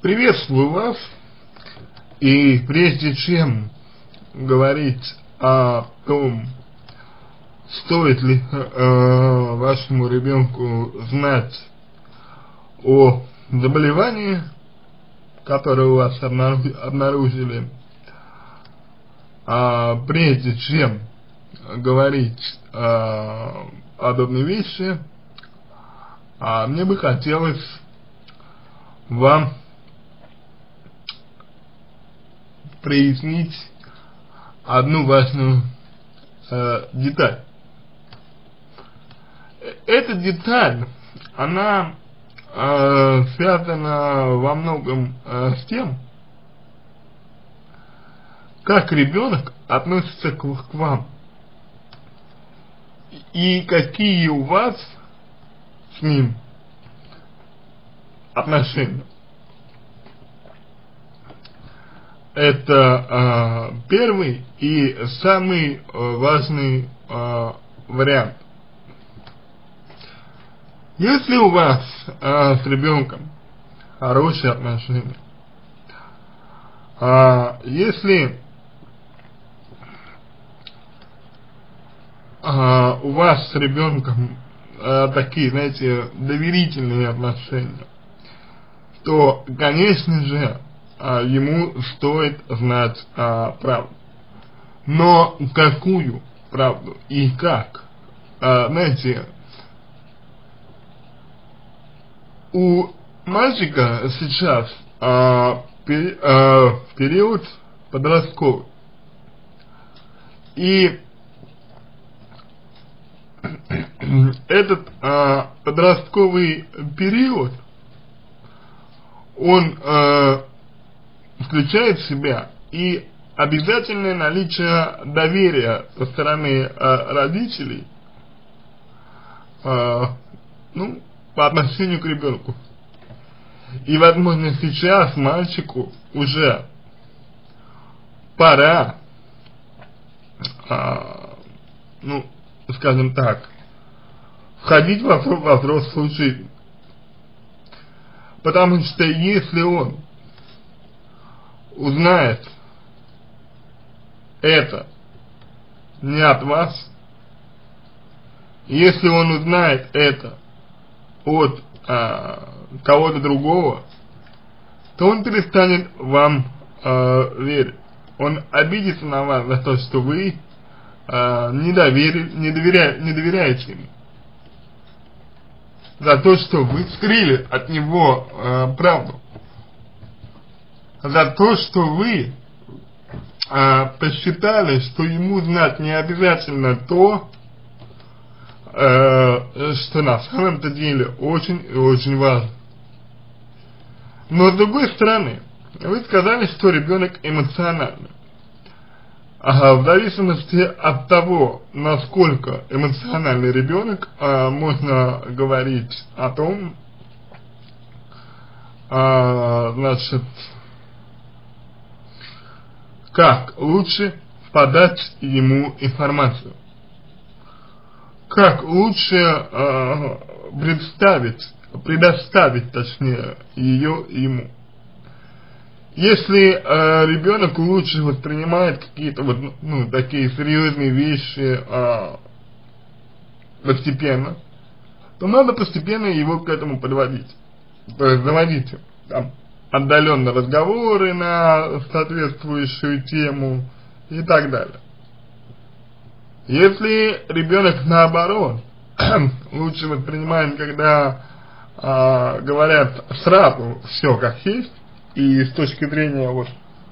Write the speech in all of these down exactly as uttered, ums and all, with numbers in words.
Приветствую вас, и прежде чем говорить о том, стоит ли э, вашему ребенку знать о заболевании, которое у вас обнаружили, а прежде чем говорить э, подобные вещи, а мне бы хотелось вам прояснить одну важную э, деталь. Эта деталь, она э, связана во многом э, с тем, как ребенок относится к, к вам и какие у вас с ним отношения. Это э, первый и самый э, важный э, вариант. Если у вас э, с ребенком хорошие отношения, э, если э, у вас с ребенком э, такие, знаете, доверительные отношения, то, конечно же, ему стоит знать а, правду. Но какую правду и как? А, знаете, у мальчика сейчас а, пери, а, период подростковый. И этот а, подростковый период, он а, включает в себя и обязательное наличие доверия со стороны э, родителей э, ну, по отношению к ребенку. И, возможно, сейчас мальчику уже пора, э, ну, скажем так, входить во, во взрослую жизнь. Потому что если он узнает это не от вас, если он узнает это от а, кого-то другого, то он перестанет вам а, верить. Он обидится на вас за то, что вы а, не, доверили, не, доверя, не доверяете ему. За то, что вы скрыли от него а, правду. За то, что вы э, посчитали, что ему знать не обязательно то, э, что на самом-то деле очень и очень важно. Но с другой стороны, вы сказали, что ребенок эмоциональный. А в зависимости от того, насколько эмоциональный ребенок, э, можно говорить о том, э, значит, как лучше подать ему информацию, как лучше э, представить, предоставить, точнее, ее ему. Если э, ребенок лучше воспринимает какие-то вот, ну, такие серьезные вещи э, постепенно, то надо постепенно его к этому подводить, то есть заводить там отдаленно разговоры на соответствующую тему и так далее. Если ребенок наоборот лучше воспринимает, когда э, говорят сразу все как есть, и с точки зрения вот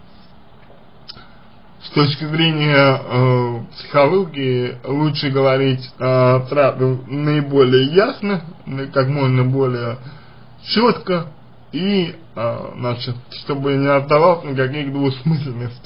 с точки зрения э, психологии лучше говорить э, сразу наиболее ясно, как можно более четко, и, а, значит, чтобы не оставалось никаких двусмысленностей,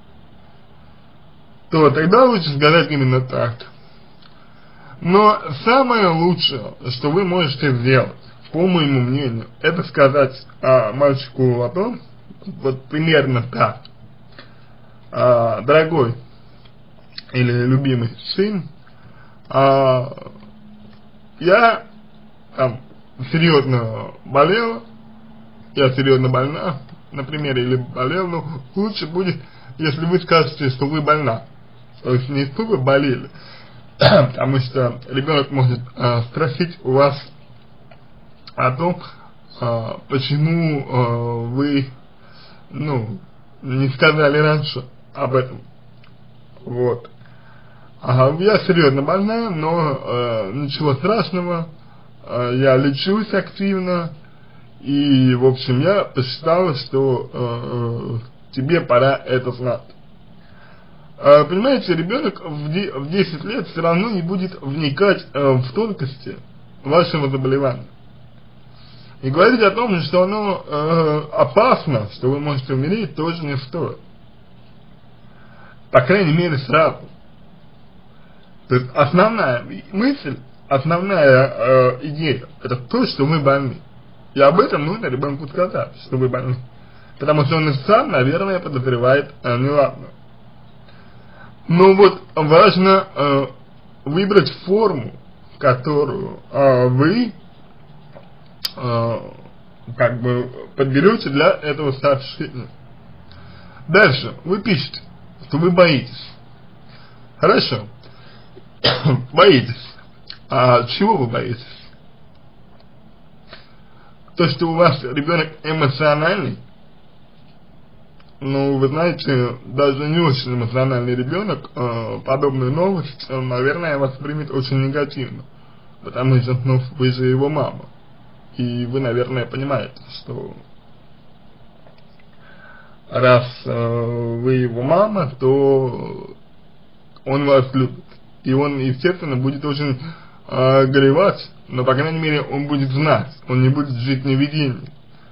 то тогда лучше сказать именно так. Но самое лучшее, что вы можете сделать, по моему мнению, это сказать а, мальчику о том, вот примерно так: а, дорогой или любимый сын, а, я там серьезно болела, я серьезно больна, например, или болел, ну, лучше будет, если вы скажете, что вы больна. То есть не что вы болели, потому что ребенок может э, спросить у вас о том, э, почему э, вы, ну, не сказали раньше об этом. Вот. Ага, я серьезно больна, но э, ничего страшного, э, я лечусь активно, и, в общем, я посчитала, что э, тебе пора это знать. Э, понимаете, ребенок в десять лет все равно не будет вникать э, в тонкости вашего заболевания. И говорить о том, что оно э, опасно, что вы можете умереть, тоже не стоит. По крайней мере, сразу. То есть основная мысль, основная э, идея, это то, что вы больны. И об этом нужно ребенку сказать, что вы больны. Потому что он и сам, наверное, подозревает э, неладно. Но вот важно э, выбрать форму, которую э, вы э, как бы подберете для этого сообщения. Дальше вы пишете, что вы боитесь. Хорошо. Боитесь. А чего вы боитесь? То, что у вас ребенок эмоциональный? Ну, вы знаете, даже не очень эмоциональный ребенок э, подобную новость, э, наверное, воспримет очень негативно. Потому что, ну, вы же его мама. И вы, наверное, понимаете, что раз э, вы его мама, то он вас любит. И он, естественно, будет очень э, горевать, но, по крайней мере, он будет знать, он не будет жить в неведении.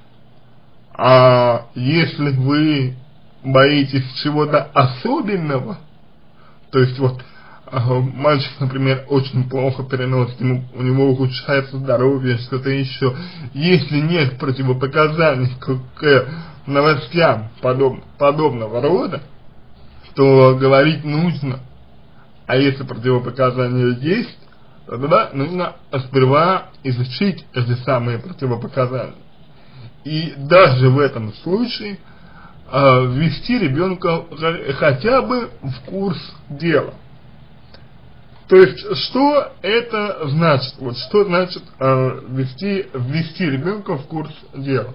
А если вы боитесь чего-то особенного, то есть вот э, мальчик, например, очень плохо переносит, ему, у него ухудшается здоровье, что-то еще, если нет противопоказаний к, к новостям подоб, подобного рода, то говорить нужно. А если противопоказания есть, то тогда нужно сперва изучить эти самые противопоказания. И даже в этом случае э, ввести ребенка хотя бы в курс дела. То есть, что это значит? Вот что значит э, ввести, ввести ребенка в курс дела?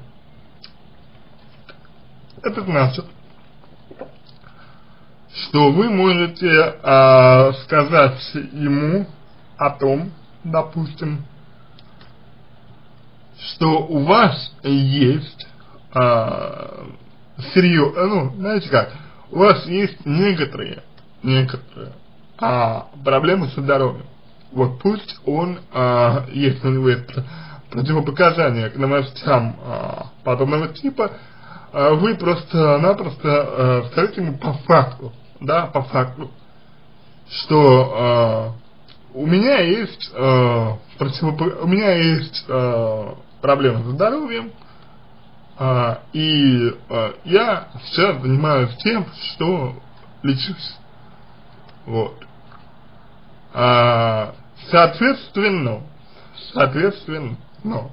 Это значит, что вы можете э, сказать ему о том, допустим, что у вас есть э, серьезно, ну, знаете как, у вас есть некоторые, некоторые э, проблемы со здоровьем. Вот пусть он, э, если у него есть противопоказания к новостям э, подобного типа, э, вы просто-напросто э, скажите ему по факту, да, по факту, что э, у меня есть э, противоп... у меня есть э, проблемы со здоровьем, э, и э, я сейчас занимаюсь тем, что лечусь. Вот. А, соответственно, соответственно, но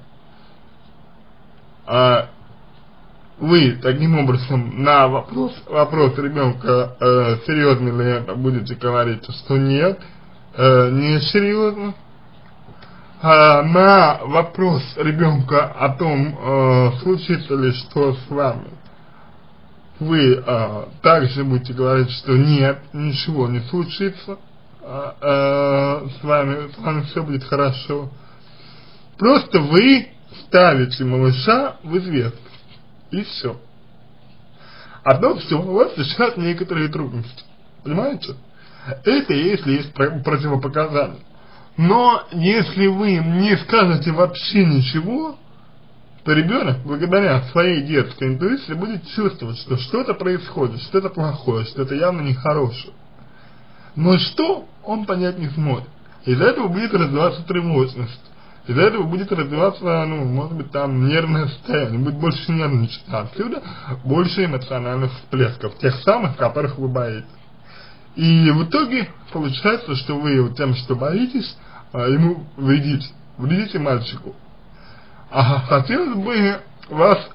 а, вы таким образом на вопрос, вопрос ребенка, э, серьезно ли это, будете говорить, что нет, э, не серьезно. А на вопрос ребенка о том, э, случится ли что с вами, вы э, также будете говорить, что нет, ничего не случится, э, э, с вами, с вами все будет хорошо. Просто вы ставите малыша в известность. И все. А то все, у вас сейчас некоторые трудности. Понимаете? Это если есть противопоказания. Но если вы не скажете вообще ничего, то ребенок, благодаря своей детской интуиции, будет чувствовать, что что-то происходит, что-то плохое, что-то явно нехорошее. Но что, он понять не сможет. Из-за этого будет развиваться тревожность. Из-за этого будет развиваться, ну, может быть, там нервное состояние, будет больше нервничать. А отсюда больше эмоциональных всплесков, тех самых, которых вы боитесь. И в итоге получается, что вы тем, что боитесь, ему вредите, вредите мальчику. А хотелось бы вас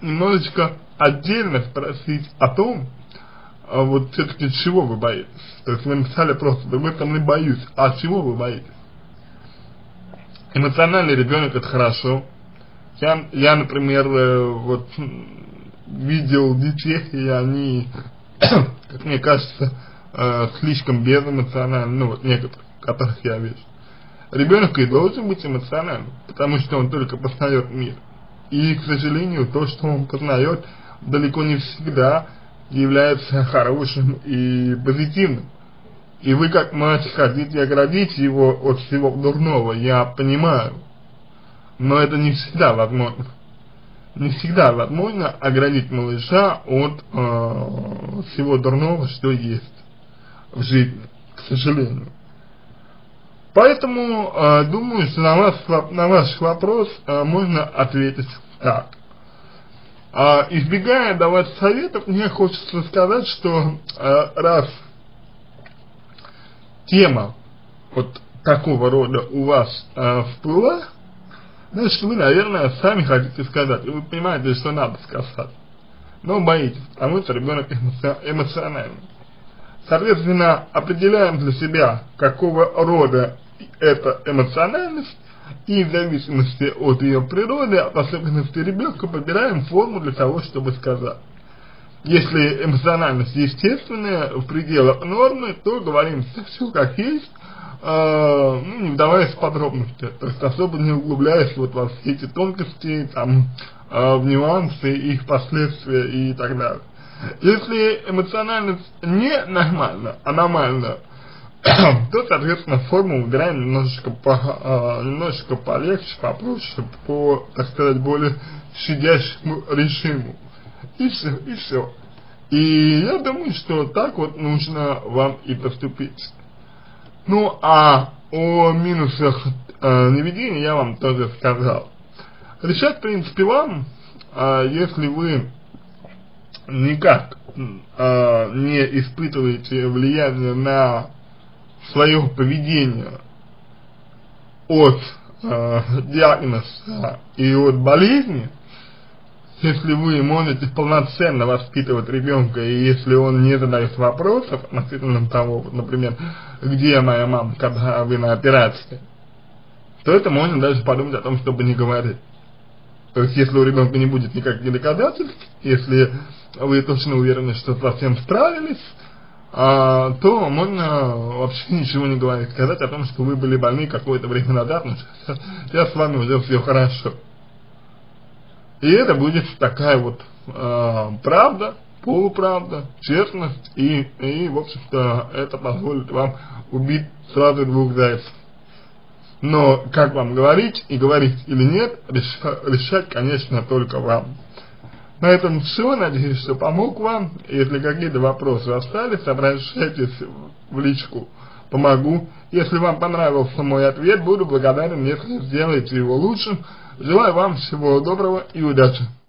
немножечко отдельно спросить о том, а вот все-таки чего вы боитесь. То есть вы написали просто: да, в этом не боюсь, а чего вы боитесь? Эмоциональный ребенок — это хорошо. Я, я, например, вот видел детей, и они, как мне кажется, слишком безэмоциональны, ну вот некоторые, которых я вижу. Ребенок и должен быть эмоциональным, потому что он только познает мир. И, к сожалению, то, что он познает, далеко не всегда является хорошим и позитивным. И вы, как мать, хотите оградить его от всего дурного, я понимаю. Но это не всегда возможно. Не всегда возможно оградить малыша от э, всего дурного, что есть в жизни, к сожалению. Поэтому э, думаю, что на, вас, на ваш вопрос э, можно ответить так. Э, избегая давать советов, мне хочется сказать, что э, раз тема вот такого рода у вас э, всплыла, значит, вы, наверное, сами хотите сказать, и вы понимаете, что надо сказать, но боитесь, потому что ребенок эмоциональный. Соответственно, определяем для себя, какого рода эта эмоциональность, и в зависимости от ее природы, от особенностей ребенка, подбираем форму для того, чтобы сказать. Если эмоциональность естественная, в пределах нормы, то говорим все как есть, э, ну, не вдаваясь в подробности, то есть особо не углубляясь вот во все эти тонкости, там, э, в нюансы, их последствия и так далее. Если эмоциональность не нормальна, аномальна, то, соответственно, форму выбираем немножечко, по, э, немножечко полегче, попроще, по, так сказать, более щадящему режиму. И все, и все. И я думаю, что так вот нужно вам и поступить. Ну, а о минусах э, неведения я вам тоже сказал. Решать, в принципе, вам, э, если вы никак э, не испытываете влияние на свое поведение от э, диагноза и от болезни. Если вы можете полноценно воспитывать ребенка, и если он не задает вопросов относительно того, например, где моя мама, когда вы на операции, то это можно даже подумать о том, чтобы не говорить. То есть, если у ребенка не будет никаких доказательств, если вы точно уверены, что совсем справились, а, то можно вообще ничего не говорить, сказать о том, что вы были больны какое-то время назад, но сейчас, сейчас с вами уже все хорошо. И это будет такая вот э, правда, полуправда, честность, и, и в общем-то, это позволит вам убить сразу двух зайцев. Но как вам говорить, и говорить или нет, реша, решать, конечно, только вам. На этом все, надеюсь, что помог вам. Если какие-то вопросы остались, обращайтесь в личку, помогу. Если вам понравился мой ответ, буду благодарен, если сделаете его лучшим. Желаю вам всего доброго и удачи.